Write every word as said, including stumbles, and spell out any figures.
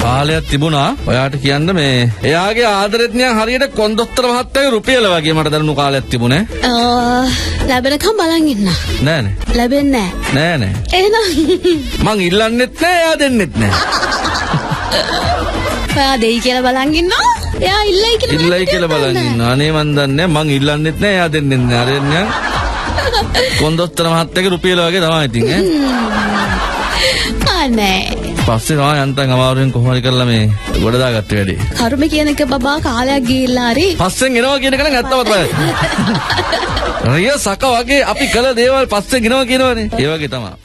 කාලයක් තිබුණා. ඔයාට කියන්න මේ එයාගේ ආදරෙත් නිකන් හරියට කොන්දොස්තර මහත්තයාගේ රුපියල වගේ මට දැනුණු කාලයක් තිබුණේ. ලැබෙනකම් බලන් ඉන්න. නෑ නෑ. ලැබෙන්නේ නෑ. නෑ නෑ. එහෙනම් මං ඉල්ලන්නෙත් නෑ එයා දෙන්නෙත් නෑ. ඔයා දෙයි කියලා බලන් ඉන්නවා. එයා ඉල්ලයි කියලා ඉල්ලයි කියලා බලන් ඉන්නවා. අනේ මන් දන්නේ මං ඉල්ලන්නෙත් නෑ එයා දෙන්නෙත් නෑ. අර එන්නේ කොන්දොස්තර මහත්තයාගේ රුපියල වගේ තමයි ඉතින් ඈ. අනේ. පස්සේ තමයි අන්තන් අමාරුවෙන් කොහොම හරි කරලා මේ ගොඩ දාගත්ත වැඩේ. කර්ම කියන එක බබා කාලයක් ගිහිල්ලා හරි. පස්සෙන් එනවා කියන එක නම් ඇත්තම තමයි. රිය සක වගේ අපි කළ දේවල් පස්සෙන් එනවා කියනවනේ. ඒ වගේ තමයි.